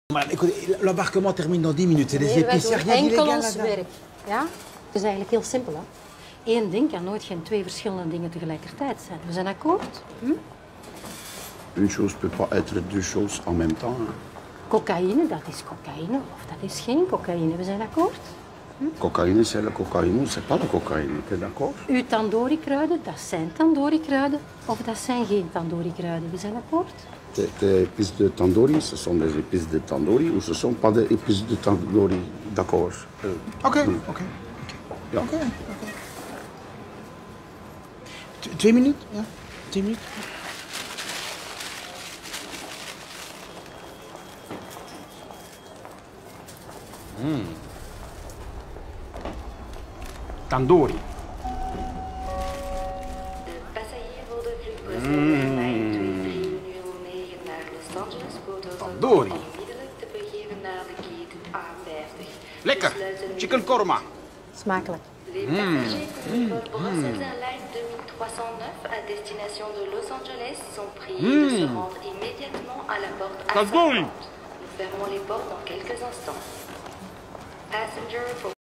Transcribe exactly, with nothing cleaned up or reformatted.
Maar l'embarquement termine dans dix minutes. C'est des épices. Enkel ons werk. Ja? Het is eigenlijk heel simpel. Hè? Eén ding kan nooit geen twee verschillende dingen tegelijkertijd zijn. We zijn akkoord? Hm? Une chose peut pas être deux choses en même temps. Hein. Cocaïne, dat is cocaïne of dat is geen cocaïne. We zijn akkoord? Hm? Cocaïne, c'est la cocaïne, c'est pas la cocaïne. T'es d'accord? Uw tandoori-kruiden, dat zijn tandoori-kruiden of dat zijn geen tandoori-kruiden. We zijn akkoord? Les épices de tandoori, ce sont des épices de tandoori ou ce sont pas des épices de tandoori, d'accord? Euh, ok, oké. Okay. Ja. Oké, oké. Twee minuten? Ja, tien minuten. Mm. Tandoori. De passagier voor de vluchtbus Tandoori. onmiddellijk te begeven naar de gate A vijftig. Lekker. Chicken korma. Smakelijk. Les passagers du vol Bruxelles Airlines deux mille trois cent neuf à destination de Los Angeles sont priés de se rendre immédiatement à la porte A Tandoori. cinquante. Nous fermons les portes dans quelques instants. Passenger for